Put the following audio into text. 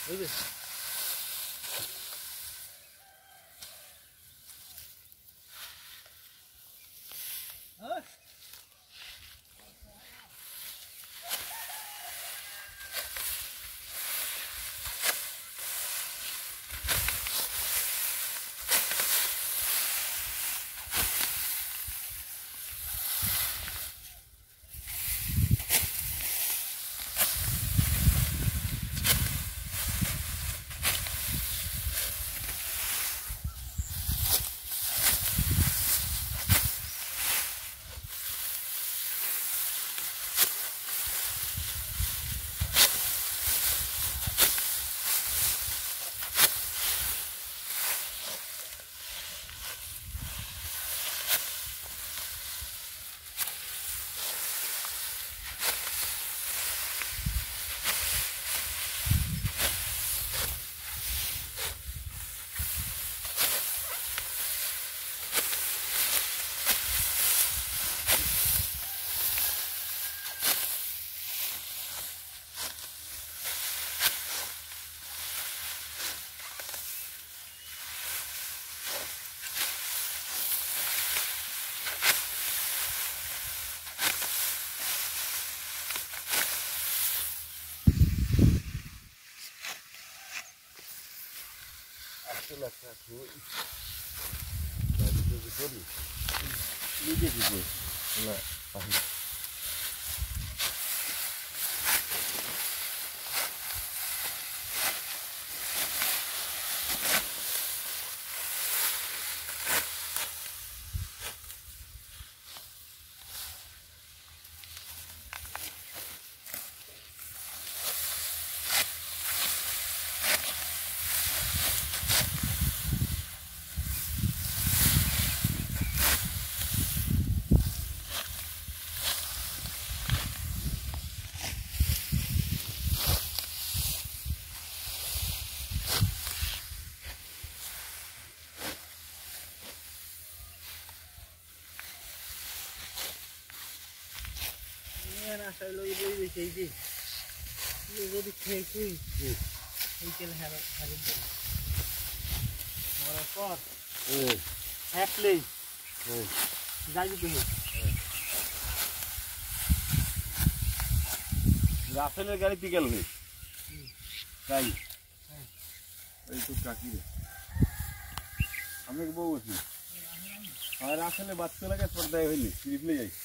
বুঝলি लगता है तो लीजिए जी ना Saya lo ibu jadi jadi keki ini harus orang kor happy jadi tu রাফেল এর গাড়ি পিকেল হই তাই এই তো কাকি রে আমি বউ আছি আর রাফেলে বাচ্চা লাগে পর্দায় হইলি রিপ্লে যাই